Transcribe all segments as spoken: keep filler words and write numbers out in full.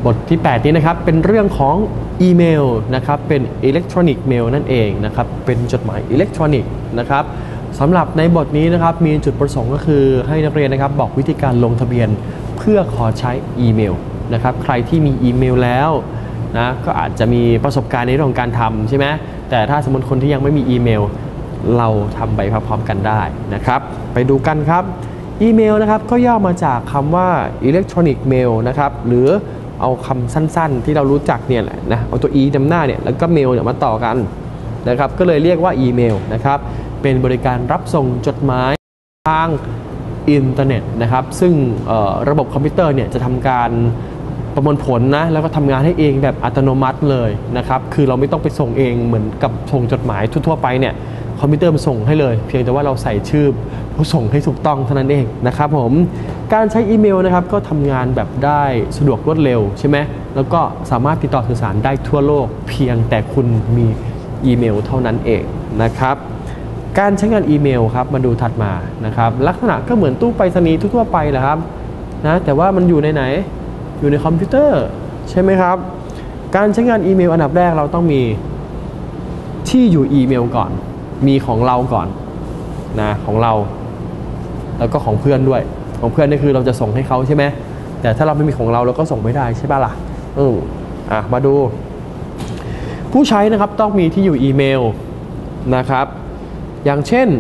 บทที่แปดนี้นะครับเป็นเรื่องของอีเมลนะครับเป็นอิเล็กทรอนิกส์เมลนั่นเองนะครับเป็นจดหมายอิเล็กทรอนิกส์นะครับสำหรับในบทนี้นะครับมีจุดประสงค์ก็คือให้นักเรียนนะครับบอกวิธีการลงทะเบียนเพื่อขอใช้อีเมลนะครับใครที่มีอีเมลแล้วนะก็อาจจะมีประสบการณ์ในเรื่องของการทำใช่ไหมแต่ถ้าสมมติคนที่ยังไม่มีอีเมลเราทำไปพร้อมๆกันได้นะครับไปดูกันครับอีเมลนะครับก็ย่อมาจากคำว่าอิเล็กทรอนิกส์เมลนะครับหรือเอาคำสั้นๆที่เรารู้จักเนี่ยแหละนะเอาตัว e นำหน้าเนี่ยแล้วก็เมลเนี่ยมาต่อกันนะครับก็เลยเรียกว่าอีเมลนะครับเป็นบริการรับส่งจดหมายทางอินเทอร์เน็ตนะครับซึ่งระบบคอมพิวเตอร์เนี่ยจะทำการประมวลผลนะแล้วก็ทำงานให้เองแบบอัตโนมัติเลยนะครับคือเราไม่ต้องไปส่งเองเหมือนกับส่งจดหมายทั่วๆไปเนี่ยคอมพิวเตอร์มันส่งให้เลยเพียงแต่ว่าเราใส่ชื่อผู้ส่งให้ถูกต้องเท่านั้นเองนะครับผมการใช้อีเมลนะครับก็ทำงานแบบได้สะดวกรวดเร็วใช่ไหมแล้วก็สามารถติดต่อสื่อสารได้ทั่วโลกเพียงแต่คุณมีอีเมลเท่านั้นเองนะครับการใช้งานอีเมลครับมาดูถัดมานะครับลักษณะก็เหมือนตู้ไปรษณีย์ทั่วๆไปแหละครับนะแต่ว่ามันอยู่ในไหนอยู่ในคอมพิวเตอร์ใช่ไหมครับการใช้งานอีเมลอันดับแรกเราต้องมีที่อยู่อีเมลก่อนมีของเราก่อนนะของเราแล้วก็ของเพื่อนด้วยของเพื่อนนี่คือเราจะส่งให้เขาใช่ไหมแต่ถ้าเราไม่มีของเราเราก็ส่งไม่ได้ใช่ป่ะล่ะอืมอ่ะมาดูผู้ใช้นะครับต้องมีที่อยู่อีเมลนะครับอย่างเช่น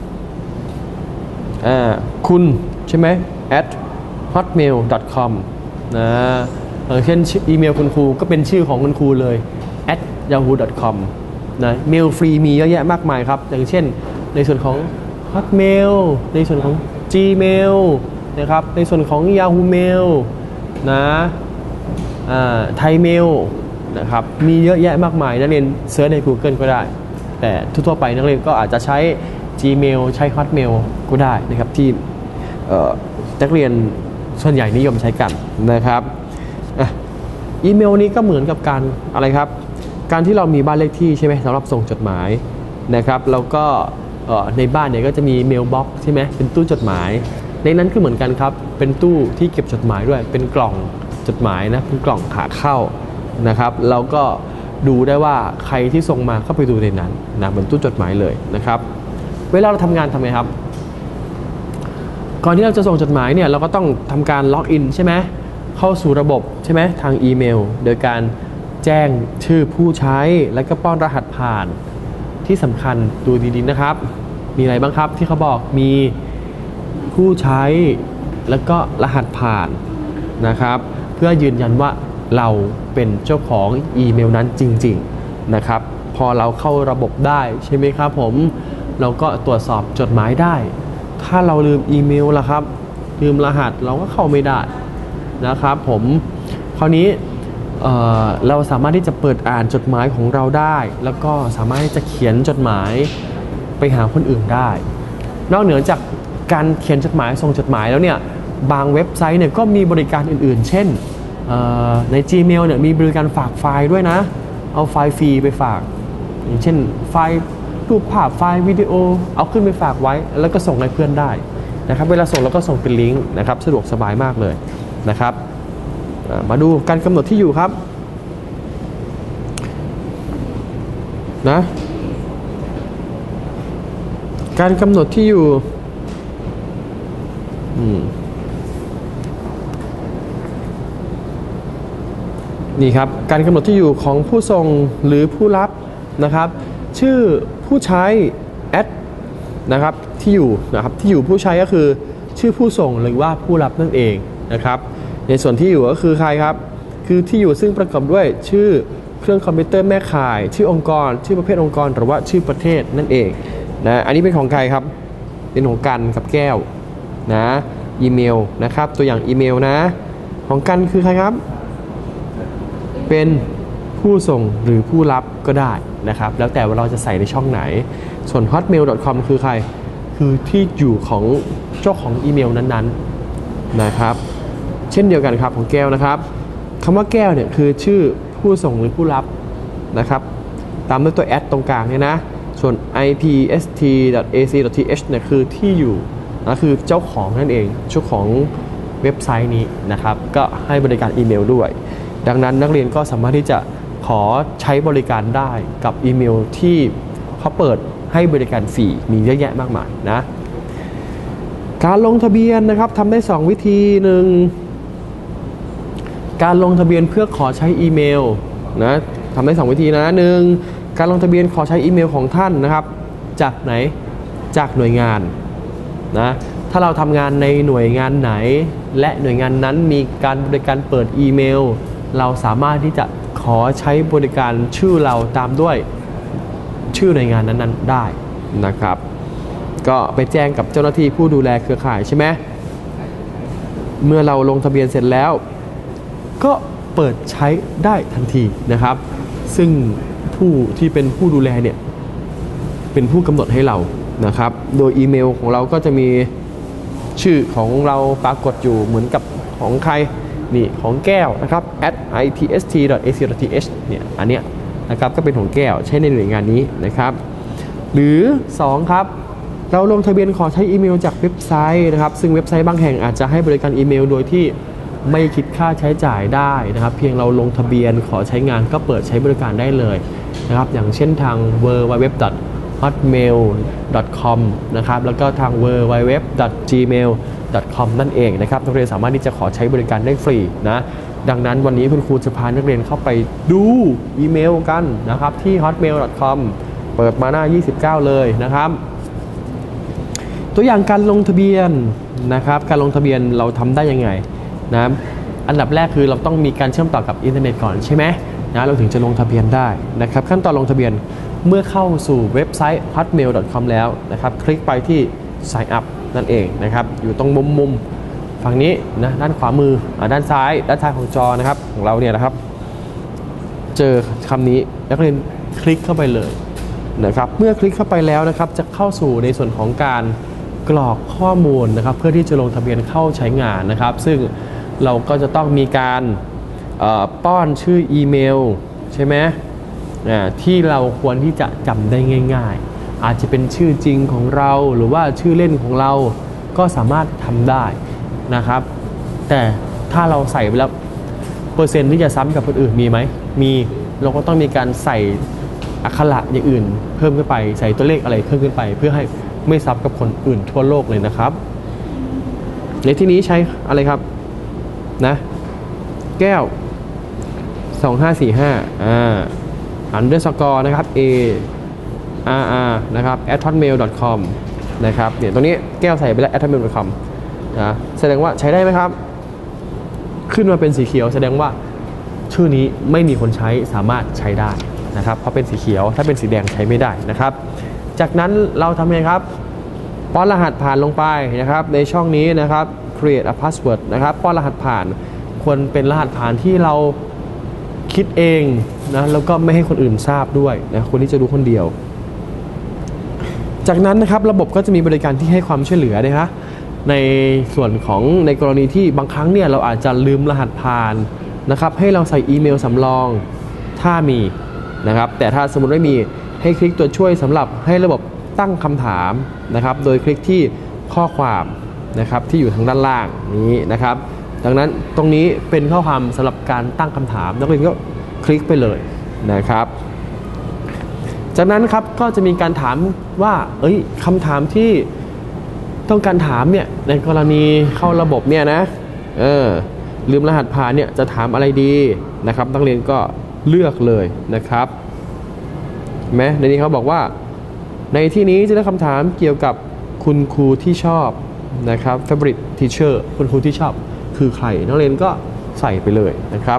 อ่าคุณใช่ไหม at hotmail dot com นะอย่างเช่นอีเมลคุณครูก็เป็นชื่อของคุณครูเลย at yahoo dot com นะเมลฟรีมีเยอะแยะมากมายครับอย่างเช่นในส่วนของ hotmail ในส่วนของ gmail นะครับในส่วนของ yahoo mail นะอ่า thai mail นะครับมีเยอะแยะมากมายนักเรียนเสิร์ชใน Google ก็ได้แต่ทั่วๆไปนักเรียนก็อาจจะใช้ Gmail ใช้ Hotmail ก็ได้นะครับที่นักเรียนส่วนใหญ่นิยมใช้กันนะครับอีเมลนี้ก็เหมือนกับการอะไรครับการที่เรามีบ้านเลขที่ใช่ไหมสำหรับส่งจดหมายนะครับแล้วก็ในบ้านเนี่ยก็จะมีเมลบ็อกซ์ใช่ไหมเป็นตู้จดหมายในนั้นก็เหมือนกันครับเป็นตู้ที่เก็บจดหมายด้วยเป็นกล่องจดหมายนะเป็นกล่องขาเข้านะครับเราก็ดูได้ว่าใครที่ส่งมาเข้าไปดูในนั้นนะเหมือนตู้จดหมายเลยนะครับเวลาเราทำงานทำไงครับก่อนที่เราจะส่งจดหมายเนี่ยเราก็ต้องทำการล็อกอินใช่ไหมเข้าสู่ระบบใช่ไหมทางอีเมลโดยการแจ้งชื่อผู้ใช้แล้วก็ป้อนรหัสผ่านที่สำคัญดูดีๆนะครับมีอะไรบ้างครับที่เขาบอกมีผู้ใช้แล้วก็รหัสผ่านนะครับเพื่อยืนยันว่าเราเป็นเจ้าของอีเมลนั้นจริงๆนะครับพอเราเข้าระบบได้ใช่ไหมครับผมเราก็ตรวจสอบจดหมายได้ถ้าเราลืมอีเมลล่ะครับลืมรหัสเราก็เข้าไม่ได้นะครับผมคราวนี้ เอ่อ เราสามารถที่จะเปิดอ่านจดหมายของเราได้แล้วก็สามารถที่จะเขียนจดหมายไปหาคนอื่นได้นอกเหนือจากการเขียนจดหมายส่งจดหมายแล้วเนี่ยบางเว็บไซต์เนี่ยก็มีบริการอื่นๆเช่นใน Gmail เนี่ยมีบริการฝากไฟล์ด้วยนะเอาไฟล์ฟรีไปฝากอย่างเช่นไฟล์รูปภาพไฟล์วิดีโอเอาขึ้นไปฝากไว้แล้วก็ส่งให้เพื่อนได้นะครับเวลาส่งเราก็ส่งเป็นลิงก์นะครับสะดวกสบายมากเลยนะครับมาดูการกำหนดที่อยู่ครับนะการกำหนดที่อยู่นี่ครับการกำหนดที่อยู่ของผู้ส่งหรือผู้รับนะครับชื่อผู้ใช้แอดนะครับที่อยู่นะครับที่อยู่ผู้ใช้ก็คือชื่อผู้ส่งหรือว่าผู้รับนั่นเองนะครับในส่วนที่อยู่ก็คือใครครับคือที่อยู่ซึ่งประกอบด้วยชื่อเครื่องคอมพิวเตอร์แม่ข่ายชื่อองค์กรชื่อประเภทองค์กรหรือว่าชื่อประเทศนั่นเองนะอันนี้เป็นของใครครับเป็นของกันกับแก้วนะอีเมลนะครับตัวอย่างอีเมลนะของกันคือใครครับเป็นผู้ส่งหรือผู้รับก็ได้นะครับแล้วแต่ว่าเราจะใส่ในช่องไหนส่วน hotmail dot com คือใครคือที่อยู่ของเจ้าของอีเมลนั้นๆนะครับเช่นเดียวกันครับของแก้วนะครับคำว่าแก้วเนี่ยคือชื่อผู้ส่งหรือผู้รับนะครับตามด้วยตัว แอท ตรงกลางเนี่ยนะส่วน ไอ พี เอส ที ดอท เอ ซี ดอท ที เอช เนี่ยคือที่อยู่นะคือเจ้าของนั่นเองเจ้าของเว็บไซต์นี้นะครับก็ให้บริการอีเมลด้วยดังนั้นนักเรียนก็สามารถที่จะขอใช้บริการได้กับอีเมลที่เขาเปิดให้บริการฟรีมีเยอะแยะมากมายนะการลงทะเบียนนะครับทำได้สองวิธีหนึ่งการลงทะเบียนเพื่อขอใช้อีเมลนะทำได้สองวิธีนะหนึ่งการลงทะเบียนขอใช้อีเมลของท่านนะครับจากไหนจากหน่วยงานนะถ้าเราทำงานในหน่วยงานไหนและหน่วยงานนั้นมีการบริการเปิดอีเมลเราสามารถที่จะขอใช้บริการชื่อเราตามด้วยชื่อหน่วยงานนั้นๆได้นะครับก็ไปแจ้งกับเจ้าหน้าที่ผู้ดูแลเครือข่ายใช่ไหมเมื่อเราลงทะเบียนเสร็จแล้วก็เปิดใช้ได้ทันทีนะครับซึ่งผู้ที่เป็นผู้ดูแลเนี่ยเป็นผู้กำหนดให้เรานะครับโดยอีเมลของเราก็จะมีชื่อของเราปรากฏอยู่เหมือนกับของใครนี่ของแก้วนะครับ at i t s t dot a c dot t h เนี่ยอันเนี้ยนะครับก็เป็นของแก้วใช้ในหน่วยงานนี้นะครับหรือสองครับเราลงทะเบียนขอใช้อีเมลจากเว็บไซต์นะครับซึ่งเว็บไซต์บางแห่งอาจจะให้บริการอีเมลโดยที่ไม่คิดค่าใช้จ่ายได้นะครับเพียงเราลงทะเบียนขอใช้งานก็เปิดใช้บริการได้เลยนะครับอย่างเช่นทาง ดับเบิลยู ดับเบิลยู ดับเบิลยู ดอท ฮอตเมล ดอท คอม นะครับแล้วก็ทาง ดับเบิลยู ดับเบิลยู ดับเบิลยู ดอท จีเมล ดอท คอม นั่นเองนะครับนักเรียนสามารถที่จะขอใช้บริการได้ฟรีนะดังนั้นวันนี้คุณครูจะพานักเรียนเข้าไปดูอีเมลกันนะครับที่ ฮอตเมล ดอท คอม เปิดมาหน้ายี่สิบเก้าเลยนะครับตัวอย่างการลงทะเบียนนะครับการลงทะเบียนเราทำได้ยังไงนะอันดับแรกคือเราต้องมีการเชื่อมต่อกับอินเทอร์เน็ตก่อนใช่ไหมนะเราถึงจะลงทะเบียนได้นะครับขั้นตอนลงทะเบียนเมื่อเข้าสู่เว็บไซต์ ฮอตเมล ดอท คอม แล้วนะครับคลิกไปที่ Sign up นั่นเองนะครับอยู่ตรงมุมมุมฝั่งนี้นะด้านขวามือด้านซ้ายด้านซ้ายของจอนะครับของเราเนี่ยนะครับเจอคำนี้นักเรียนคลิกเข้าไปเลยนะครับเมื่อคลิกเข้าไปแล้วนะครับจะเข้าสู่ในส่วนของการกรอกข้อมูลนะครับเพื่อที่จะลงทะเบียนเข้าใช้งานนะครับซึ่งเราก็จะต้องมีการป้อนชื่ออีเมลใช่ไหมที่เราควรที่จะจำได้ง่ายๆอาจจะเป็นชื่อจริงของเราหรือว่าชื่อเล่นของเราก็สามารถทำได้นะครับแต่ถ้าเราใส่ไปแล้วเปอร์เซ็นต์ที่จะซ้ำกับคนอื่นมีไหมมีเราก็ต้องมีการใส่อักขระอย่างอื่นเพิ่มขึ้นไปใส่ตัวเลขอะไรเพิ่มขึ้นไปเพื่อให้ไม่ซ้ำกับคนอื่นทั่วโลกเลยนะครับในที่นี้ใช้อะไรครับนะแก้วสองห้าสี่ห้าอ่าอันเดอร์สกอร์นะครับ a r r นะครับ at hotmail dot com นะครับเนี่ยตรงนี้แก้วใส่ไปแล้ว at hotmail dot com นะแสดงว่าใช้ได้ไหมครับขึ้นมาเป็นสีเขียวแสดงว่าชื่อนี้ไม่มีคนใช้สามารถใช้ได้นะครับเพราะเป็นสีเขียวถ้าเป็นสีแดงใช้ไม่ได้นะครับจากนั้นเราทำยังไงครับป้อนรหัสผ่านลงไปนะครับในช่องนี้นะครับ create a password นะครับป้อนรหัสผ่านควรเป็นรหัสผ่านที่เราคิดเองนะแล้วก็ไม่ให้คนอื่นทราบด้วยนะคนที่จะรู้คนเดียวจากนั้นนะครับระบบก็จะมีบริการที่ให้ความช่วยเหลือนะฮะในส่วนของในกรณีที่บางครั้งเนี่ยเราอาจจะลืมรหัสผ่านนะครับให้เราใส่อีเมลสำรองถ้ามีนะครับแต่ถ้าสมมติไม่มีให้คลิกตัวช่วยสำหรับให้ระบบตั้งคำถามนะครับโดยคลิกที่ข้อความนะครับที่อยู่ทางด้านล่างนี้นะครับดังนั้นตรงนี้เป็นข้อความสำหรับการตั้งคำถามนักเรียนก็คลิกไปเลยนะครับจากนั้นครับก็จะมีการถามว่าเอ้ยคำถามที่ต้องการถามเนี่ยในกรณีเข้าระบบเนี่ยนะเออลืมรหัสผ่านเนี่ยจะถามอะไรดีนะครับนักเรียนก็เลือกเลยนะครับเห็นไหมในนี้เขาบอกว่าในที่นี้จะได้คำถามเกี่ยวกับคุณครูที่ชอบนะครับ favorite teacher คุณครูที่ชอบคือใครนักเรียนก็ใส่ไปเลยนะครับ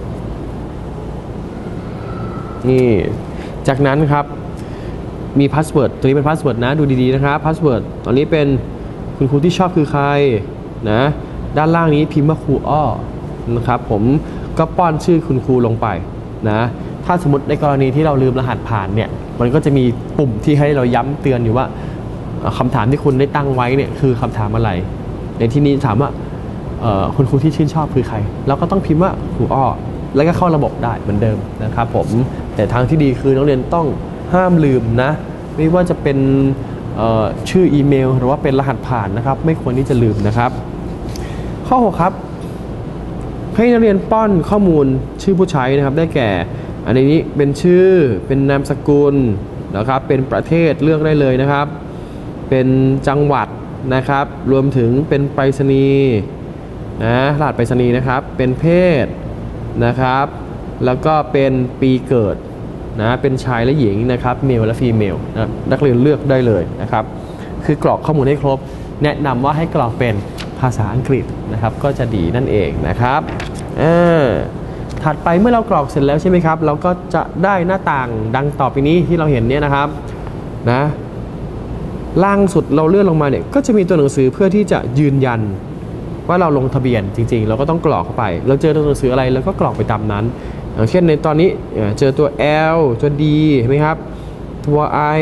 นี่จากนั้นครับมีพาสเวิร์ดตัวนี้เป็นพาสเวิร์ดนะดูดีๆนะครับพาสเวิร์ดตอนนี้เป็นคุณครูที่ชอบคือใครนะด้านล่างนี้พิมพ์ว่าครูอ้อนะครับผมก็ป้อนชื่อคุณครูลงไปนะถ้าสมมติในกรณีที่เราลืมรหัสผ่านเนี่ยมันก็จะมีปุ่มที่ให้เราย้ำเตือนอยู่ว่าคำถามที่คุณได้ตั้งไว้เนี่ยคือคำถามอะไรในที่นี้ถามว่าคุณครูที่ชื่นชอบคือใครเราก็ต้องพิมพ์ว่าครูอ้อแล้วก็เข้าระบบได้เหมือนเดิมนะครับผมแต่ทางที่ดีคือนักเรียนต้องห้ามลืมนะไม่ว่าจะเป็นชื่ออีเมลหรือว่าเป็นรหัสผ่านนะครับไม่ควรที่จะลืมนะครับข้อหกครับให้นักเรียนป้อนข้อมูลชื่อผู้ใช้นะครับได้แก่อันนี้เป็นชื่อเป็นนามสกุลนะครับเป็นประเทศเลือกได้เลยนะครับเป็นจังหวัดนะครับรวมถึงเป็นไปรษณีย์นะรหัสไปรษณีย์นะครับเป็นเพศนะครับแล้วก็เป็นปีเกิดนะเป็นชายและหญิงนะครับเมลและฟีเมลนะนักเรียนเลือกได้เลยนะครับคือกรอกข้อมูลให้ครบแนะนำว่าให้กรอกเป็นภาษาอังกฤษนะครับก็จะดีนั่นเองนะครับถัดไปเมื่อเรากรอกเสร็จแล้วใช่ไหมครับเราก็จะได้หน้าต่างดังต่อไปนี้ที่เราเห็นเนี่ยนะครับนะล่างสุดเราเลื่อนลงมาเนี่ยก็จะมีตัวหนังสือเพื่อที่จะยืนยันว่าเราลงทะเบียนจริงๆเราก็ต้องกรอกเข้าไปเราเจอตัวหนังสืออะไรเราก็กรอกไปตามนั้นอย่างเช่นในตอนนี้เจอตัว L ตัว D เห็นไหมครับตัว I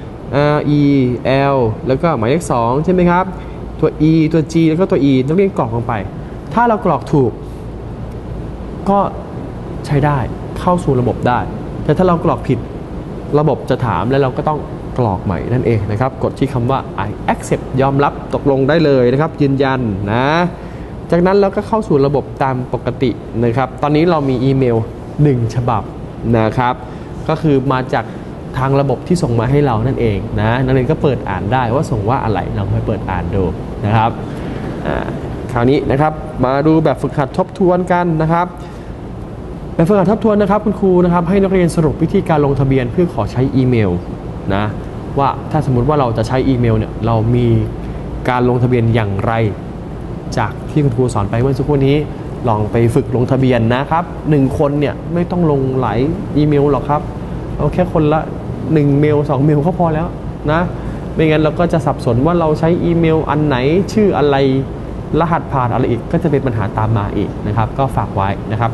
R E L แล้วก็หมายเลขสองใช่ไหมครับตัว E ตัว G แล้วก็ตัว E ต้องเรียนกรอกลงไปถ้าเรากรอกถูกก็ใช้ได้เข้าสู่ระบบได้แต่ถ้าเรากรอกผิดระบบจะถามแล้วเราก็ต้องกรอกใหม่นั่นเองนะครับกดที่คำว่า I accept ยอมรับตกลงได้เลยนะครับยืนยันนะจากนั้นเราก็เข้าสู่ระบบตามปกตินะครับตอนนี้เรามีอีเมลหนึ่งฉบับนะครับก็คือมาจากทางระบบที่ส่งมาให้เรานั่นเองนะนักเรียนก็เปิดอ่านได้ว่าส่งว่าอะไรลองไปเปิดอ่านดูนะครับคราวนี้นะครับมาดูแบบฝึกหัดทบทวนกันนะครับแบบฝึกหัดทบทวนนะครับคุณครูนะครับให้นักเรียนสรุปวิธีการลงทะเบียนเพื่อขอใช้อีเมลนะว่าถ้าสมมุติว่าเราจะใช้อีเมลเนี่ยเรามีการลงทะเบียนอย่างไรจากที่คุณครูสอนไปเมื่อสักครู่นี้ลองไปฝึกลงทะเบียนนะครับหนึ่งคนเนี่ยไม่ต้องลงหลายอีเมลหรอกครับเอาแค่คนละหนึ่งเมลสองเมลก็พอแล้วนะไม่งั้นเราก็จะสับสนว่าเราใช้อีเมลอันไหนชื่ออะไรรหัสผ่านอะไรอีกก็จะเป็นปัญหาตามมาอีกนะครับก็ฝากไว้นะครับ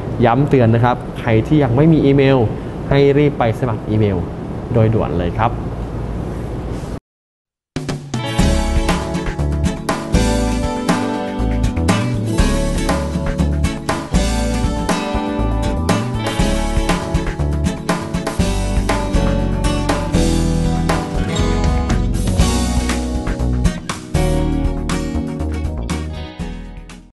ย้ำเตือนนะครับใครที่ยังไม่มีอีเมลให้รีบไปสมัครอีเมลโดยด่วนเลยครับ